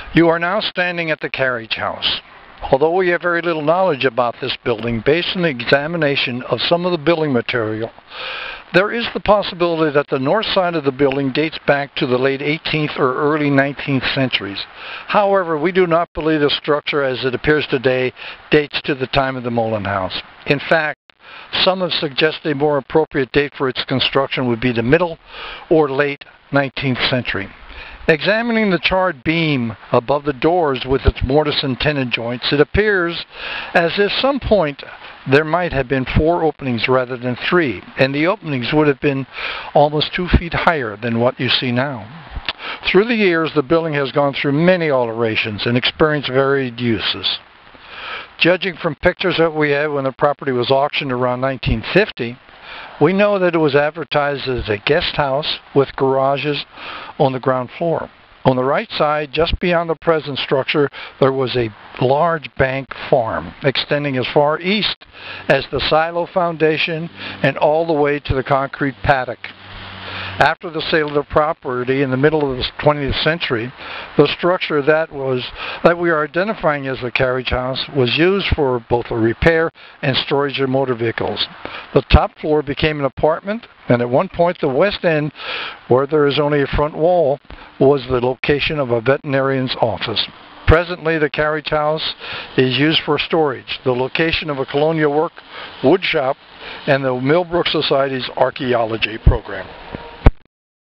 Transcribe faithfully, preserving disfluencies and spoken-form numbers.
You are now standing at the Carriage House. Although we have very little knowledge about this building, based on the examination of some of the building material, there is the possibility that the north side of the building dates back to the late eighteenth or early nineteenth centuries. However, we do not believe the structure as it appears today dates to the time of the Mullen House. In fact, some have suggested a more appropriate date for its construction would be the middle or late nineteenth century. Examining the charred beam above the doors with its mortise and tenon joints, it appears as if some point there might have been four openings rather than three, and the openings would have been almost two feet higher than what you see now. Through the years, the building has gone through many alterations and experienced varied uses. Judging from pictures that we had when the property was auctioned around nineteen fifty, we know that it was advertised as a guest house with garages on the ground floor. On the right side, just beyond the present structure, there was a large bank farm extending as far east as the silo foundation and all the way to the concrete paddock. After the sale of the property in the middle of the twentieth century, the structure that was that we are identifying as the Carriage House was used for both the repair and storage of motor vehicles. The top floor became an apartment, and at one point the west end, where there is only a front wall, was the location of a veterinarian's office. Presently, the Carriage House is used for storage, the location of a colonial work wood shop, and the Millbrook Society's archaeology program.